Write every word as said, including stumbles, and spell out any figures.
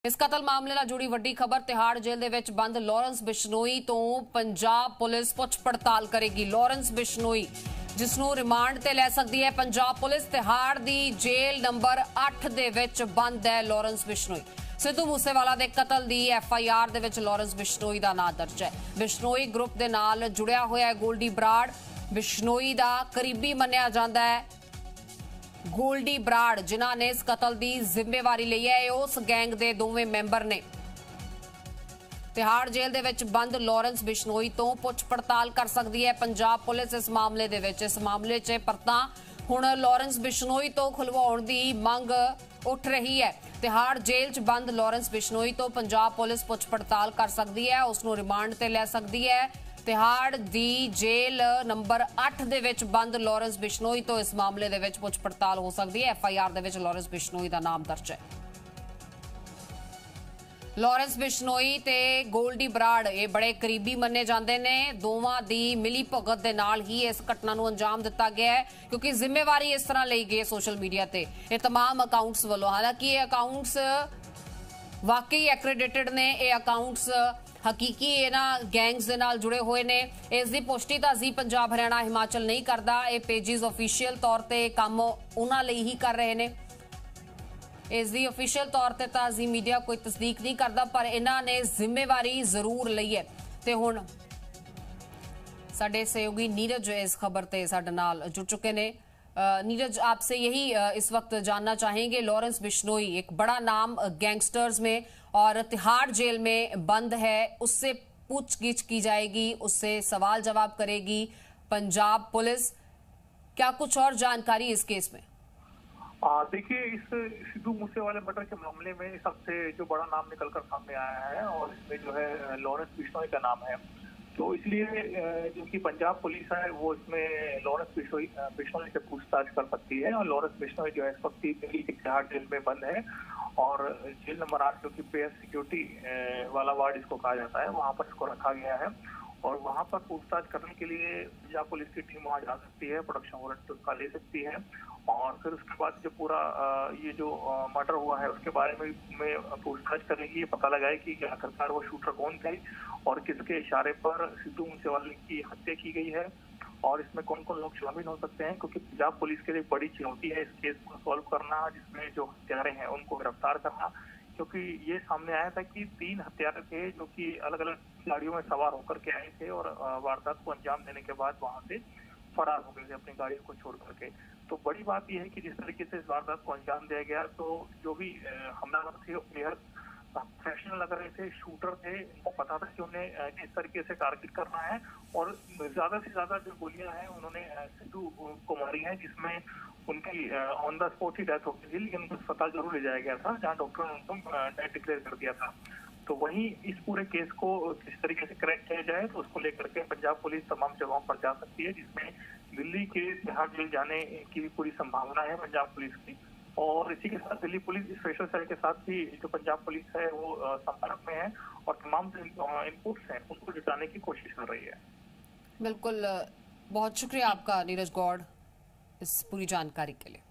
इस कतल मामले नाल जुड़ी वड्डी खबर तिहाड़ जेल दे विच बंद लॉरेंस बिश्नोई तो पंजाब पुलिस पुछ पड़ताल करेगी। लॉरेंस बिश्नोई जिसनूं रिमांड ते लै सकदी है पंजाब पुलिस। तिहाड़ दी जेल नंबर अठ दे विच बंद है लॉरेंस बिश्नोई। सिद्धू मूसेवाला दे कतल दी एफ आई आर दे विच लॉरेंस बिश्नोई दा नाम दर्ज है। बिश्नोई ग्रुप दे नाल जुड़िया होया है गोल्डी बराड़। बिश्नोई दा करीबी मन्निया जांदा है गोल्डी बराड़ जिन्हां ने इस कतल की जिम्मेवारी ली है। उस गैंग के दोवें मैंबर ने तिहाड़ जेल दे विच बंद लॉरेंस बिश्नोई तो पुछ पड़ताल कर सकती है पंजाब पुलिस। इस मामले दे विच इस मामले च परतां हुण लॉरेंस बिश्नोई तो खुलवाउण दी मंग उठ रही है। तिहाड़ जेल च बंद लॉरेंस बिश्नोई तो पंजाब पुलिस पुछ पड़ताल कर सकती है, उसनूं रिमांड ते लै सकती है। तिहाड़ दी जेल नंबर अठ दे विच बंद लॉरेंस बिश्नोई तो इस मामले दे विच पुछ पड़ताल हो सकती है। एफ आई आर दे विच लॉरेंस बिश्नोई दा नाम दर्ज है। लॉरेंस बिश्नोई ते गोल्डी बराड़ ये बड़े करीबी मन्ने जाते हैं। दोवां दी मिली भगत दे नाल ही इस घटना नूं अंजाम दिता गया है, क्योंकि जिम्मेवारी इस तरह ली गई सोशल मीडिया ते ये तमाम अकाउंट्स वालों। हालांकि ये अकाउंट्स वाकई एक्रेडिटेड ने, ये अकाउंट्स हकीकी इन्हां गैंग्स दे नाल जुड़े हुए ने। इस दी पुष्टि तां जी पंजाब हरियाणा हिमाचल नहीं करता। ये पेजिज ऑफिशियल तौर पर काम उन्हां लई ही कर रहे हैं। इस दी ऑफिशियल तौर पर तां जी मीडिया कोई तस्दीक नहीं करता, पर इन्हां ने जिम्मेवारी जरूर लई है। ते हुण साडे सहयोगी नीरज इस खबर ते साडे नाल जुड़ चुके ने। नीरज, आपसे यही इस वक्त जानना चाहेंगे, लॉरेंस बिश्नोई एक बड़ा नाम गैंगस्टर्स में और तिहाड़ जेल में बंद है, उससे पूछगिछ की जाएगी, उससे सवाल जवाब करेगी पंजाब पुलिस। क्या कुछ और जानकारी इस केस में? देखिए, इस सिद्धू मूसेवाले मर्डर के मामले में सबसे जो बड़ा नाम निकलकर सामने आया है और इसमें जो है लॉरेंस बिश्नोई का नाम है, तो इसलिए जो कि पंजाब पुलिस है वो इसमें लॉरेंस बिश्नोई बिश्नोई से पूछताछ कर सकती है। और लॉरेंस बिश्नोई जो है इस वक्त दिल्ली के तिहाड़ जेल में बंद है और जेल नंबर आठ जो कि पेयर सिक्योरिटी वाला वार्ड इसको कहा जाता है, वहाँ पर इसको रखा गया है। और वहाँ पर पूछताछ करने के लिए पंजाब पुलिस की टीम वहाँ जा सकती है, प्रोडक्शन वारंट उसका ले सकती है। और फिर उसके बाद जो पूरा ये जो मर्डर हुआ है उसके बारे में, में पूछताछ करेगी, ये पता लगाएगी कि आखिरकार वो शूटर कौन थे और किसके इशारे पर सिद्धू मूसेवाले की हत्या की गई है और इसमें कौन कौन लोग शामिल हो सकते हैं। क्योंकि पंजाब पुलिस के लिए बड़ी चुनौती है इस केस को सॉल्व करना, जिसमें जो हत्यारे हैं उनको गिरफ्तार करना। क्योंकि ये सामने आया था कि तीन हत्यारे थे जो कि अलग अलग गाड़ियों में सवार होकर के आए थे और वारदात को अंजाम देने के बाद वहां से फरार हो गए थे अपनी गाड़ियों को छोड़ करके। तो बड़ी बात यह है कि जिस तरीके से इस वारदात को अंजाम दिया गया, तो जो भी हमलावर थे बेहद प्रोफेशनल लग रहे थे, शूटर थे, उनको पता था कि उन्हें किस तरीके से टारगेट करना है और ज्यादा से ज्यादा जो गोलियां हैं उन्होंने सिद्धू को मारी हैं, जिसमें उनकी ऑन द स्पॉट ही डेथ हो गई थी, लेकिन उनको अस्पताल जरूर ले जाया गया था जहाँ डॉक्टर ने उनको डेथ डिक्लेयर कर दिया था। तो वहीं इस पूरे केस को किस तरीके से क्रैक किया जाए तो उसको लेकर के पंजाब पुलिस तमाम जगहों पर जा सकती है, जिसमें दिल्ली के तिहाड़ जेल जाने की भी पूरी संभावना है पंजाब पुलिस की। और इसी के साथ दिल्ली पुलिस स्पेशल सेल के साथ भी जो पंजाब पुलिस है वो संपर्क में है और तमाम जो इनपुट्स हैं उनको जुटाने की कोशिश कर रही है। बिल्कुल, बहुत शुक्रिया आपका नीरज गौड़ इस पूरी जानकारी के लिए।